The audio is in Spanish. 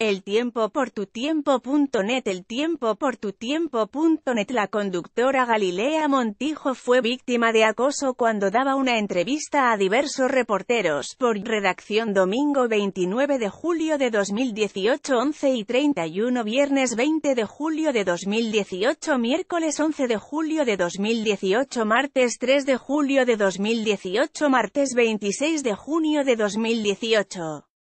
eltiempoportutiempo.net. eltiempoportutiempo.net. La conductora Galilea Montijo fue víctima de acoso cuando daba una entrevista a diversos reporteros. Por redacción. Domingo 29 de julio de 2018, 11:31. Viernes 20 de julio de 2018. Miércoles 11 de julio de 2018. Martes 3 de julio de 2018. Martes 26 de junio de 2018.